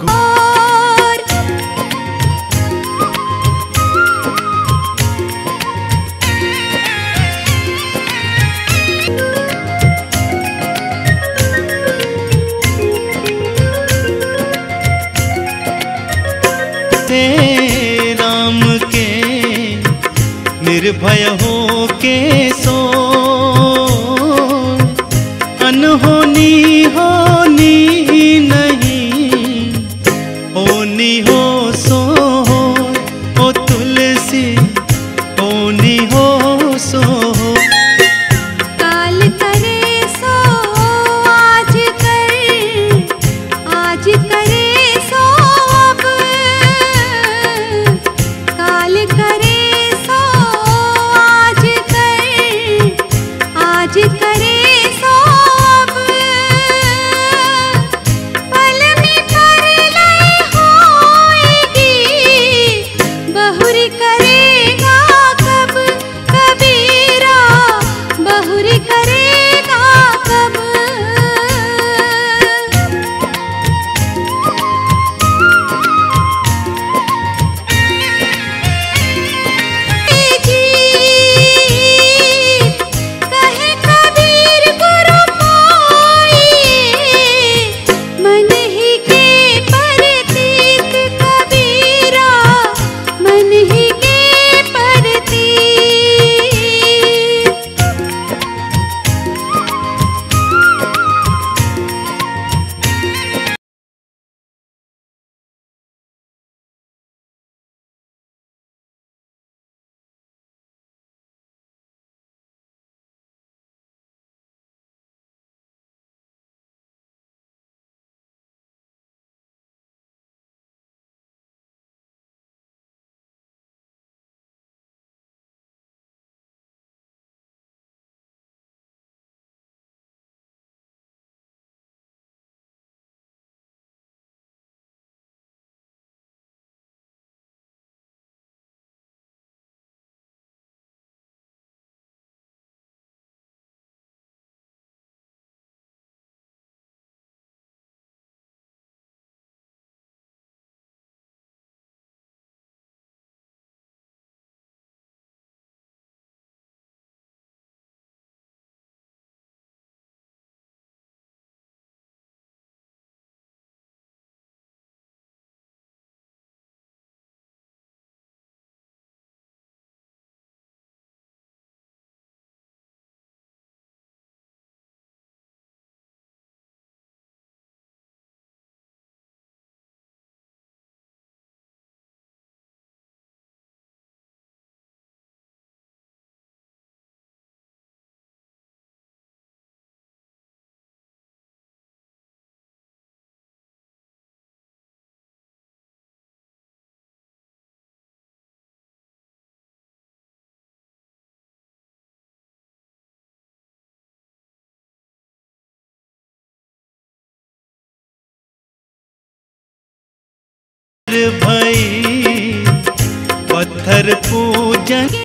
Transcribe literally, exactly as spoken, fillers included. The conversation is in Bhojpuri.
राम के निर्भय हो के सो, अनहोनी होनी नहीं, होनी हो सो हो। ओ तुलसी होनी हो सो हो। काल करे सो आज कर, आज करे सो अब, काल करे सो आज कर, आज करे सो अब, पल में कर लय होएगी, बहुरी करेगा कब कबीरा, बहुरी करेगा कब। कहे कबीर गुरु पाइए, मन ही के परतीत कबीरा, मन ही के परतीत। भई पत्थर पूजन